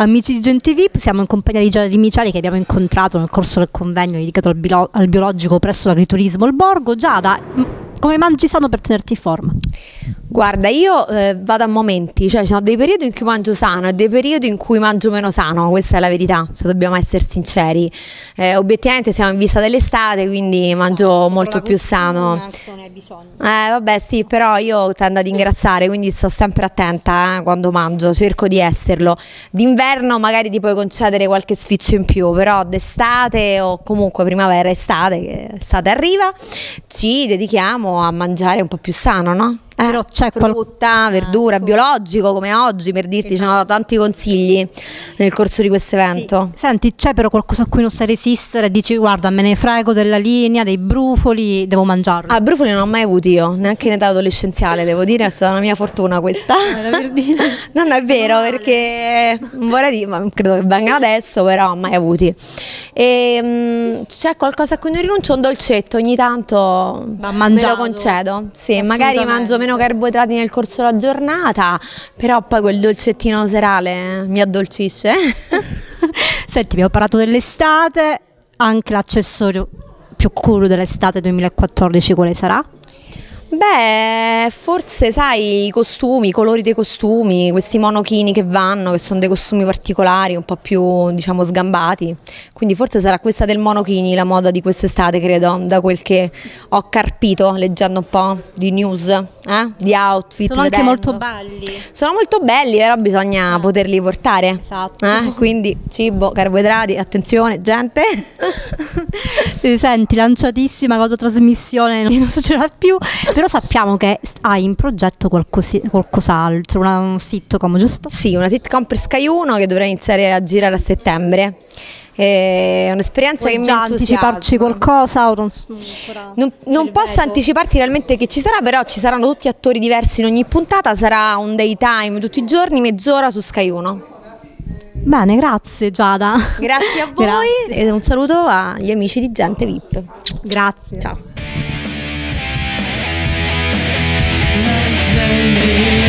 Amici di Gente VIP, siamo in compagnia di Giada Di Miceli che abbiamo incontrato nel corso del convegno dedicato al biologico presso l'agriturismo Il Borgo. Giada, come mangi sano per tenerti in forma? Guarda, io vado a momenti, cioè ci sono dei periodi in cui mangio sano e dei periodi in cui mangio meno sano, questa è la verità, se dobbiamo essere sinceri. Obiettivamente siamo in vista dell'estate, quindi mangio molto più sano. Vabbè sì, però io tendo ad ingrassare, quindi sto sempre attenta quando mangio, cerco di esserlo. D'inverno magari ti puoi concedere qualche sfizio in più, però d'estate o comunque primavera, estate, che estate arriva, ci dedichiamo a mangiare un po' più sano, no? Però c'è frutta, verdura, biologico come oggi, per dirti, ci hanno dato tanti consigli nel corso di questo evento. Sì. Senti, c'è però qualcosa a cui non sai resistere? Dici, guarda, me ne frego della linea, dei brufoli, devo mangiarlo. Ah, brufoli non ho mai avuti io, neanche in età adolescenziale, devo dire, è stata una mia fortuna questa. Non è vero, perché non vorrei dire, ma credo che vengano adesso, però mai avuti. E c'è qualcosa a cui non rinuncio, un dolcetto ogni tanto me lo concedo. Sì, magari mangio meno carboidrati nel corso della giornata, però poi quel dolcettino serale mi addolcisce. Senti, abbiamo parlato dell'estate, anche l'accessorio più cool dell'estate 2014 quale sarà? Beh, forse sai i costumi, i colori dei costumi, questi monochini che vanno, che sono dei costumi particolari, un po' più diciamo sgambati, quindi forse sarà questa del monochini la moda di quest'estate, credo, da quel che ho carpito leggendo un po' di news, di outfit. Sono anche molto belli. Sono molto belli, però bisogna poterli portare. Esatto. Quindi cibo, carboidrati, attenzione gente. Senti, lanciatissima con la tua trasmissione, non succederà più. Però sappiamo che hai in progetto qualcos'altro, un sitcom, giusto? Sì, una sitcom per Sky 1 che dovrà iniziare a girare a settembre. È un'esperienza che mi entusiasma. Puoi già anticiparci qualcosa o non posso anticiparti realmente che ci sarà, però ci saranno tutti attori diversi in ogni puntata, sarà un daytime tutti i giorni, mezz'ora su Sky 1. Bene, grazie Giada. Grazie a voi. Grazie. E un saluto agli amici di Gente VIP. Grazie. Ciao. Let's